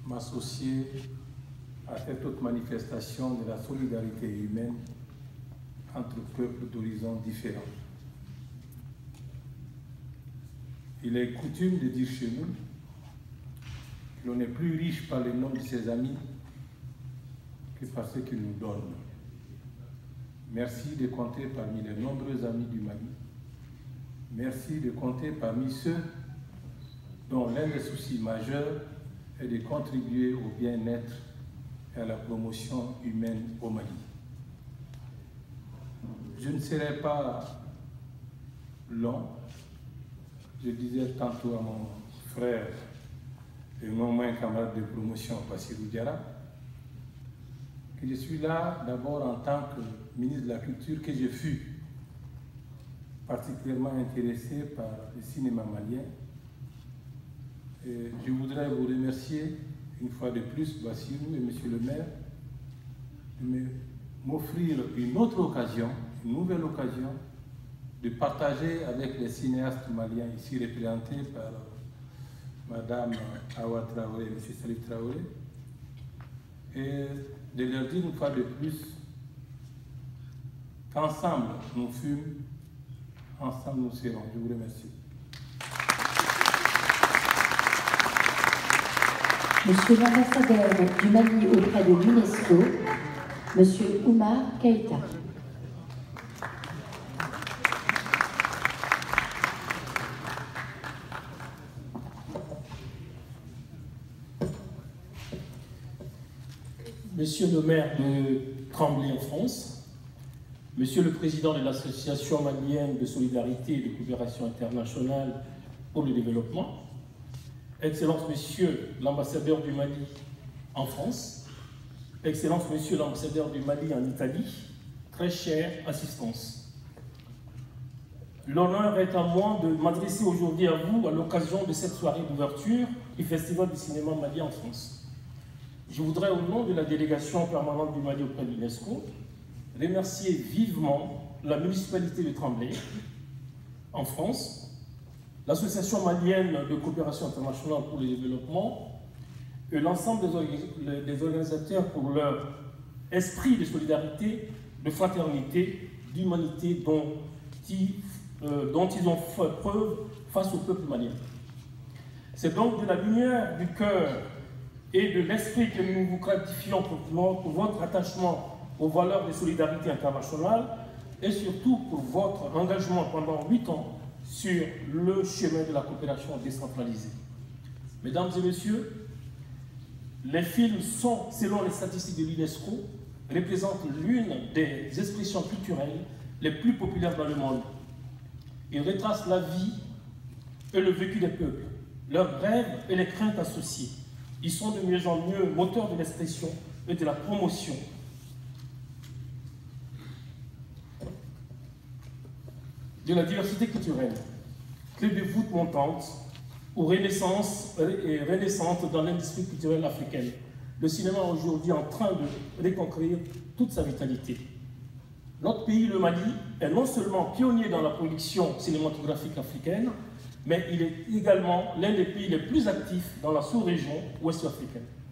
m'associer à cette autre manifestation de la solidarité humaine entre peuples d'horizons différents. Il est coutume de dire chez nous que l'on est plus riche par le nombre de ses amis que par ce qu'ils nous donnent. Merci de compter parmi les nombreux amis du Mali. Merci de compter parmi ceux dont l'un des soucis majeurs est de contribuer au bien-être et à la promotion humaine au Mali. Je ne serai pas long. Je disais tantôt à mon frère et non moins camarade de promotion, Bassirou Diarra, que je suis là d'abord en tant que ministre de la Culture, que je fus particulièrement intéressé par le cinéma malien. Et je voudrais vous remercier une fois de plus, Bassirou et Monsieur le maire, de m'offrir une autre occasion, une nouvelle occasion, de partager avec les cinéastes maliens ici représentés par Madame Awa Traoré et M. Salif Traoré, et de leur dire une fois de plus qu'ensemble nous fûmes, ensemble nous serons. Je vous remercie. Monsieur l'ambassadeur du Mali auprès de l'UNESCO, Monsieur Oumar Keïta. Monsieur le maire de Tremblay en France, Monsieur le président de l'Association malienne de solidarité et de coopération internationale pour le développement, Excellence Monsieur l'ambassadeur du Mali en France, Excellence Monsieur l'ambassadeur du Mali en Italie, très chère assistance. L'honneur est à moi de m'adresser aujourd'hui à vous à l'occasion de cette soirée d'ouverture du Festival du cinéma malien en France. Je voudrais, au nom de la délégation permanente du Mali auprès de l'UNESCO, remercier vivement la municipalité de Tremblay, en France, l'Association malienne de coopération internationale pour le développement et l'ensemble des organisateurs pour leur esprit de solidarité, de fraternité, d'humanité dont ils ont fait preuve face au peuple malien. C'est donc de la lumière du cœur et de l'esprit que nous vous gratifions pour votre attachement aux valeurs de solidarité internationale et surtout pour votre engagement pendant 8 ans sur le chemin de la coopération décentralisée. Mesdames et messieurs, les films sont, selon les statistiques de l'UNESCO, représentent l'une des expressions culturelles les plus populaires dans le monde. Ils retracent la vie et le vécu des peuples, leurs rêves et les craintes associées. Ils sont de mieux en mieux moteurs de l'expression et de la promotion. De la diversité culturelle, clé de voûte montante ou renaissance et renaissante dans l'industrie culturelle africaine. Le cinéma est aujourd'hui en train de reconquérir toute sa vitalité. Notre pays, le Mali, est non seulement pionnier dans la production cinématographique africaine, mais il est également l'un des pays les plus actifs dans la sous-région ouest-africaine.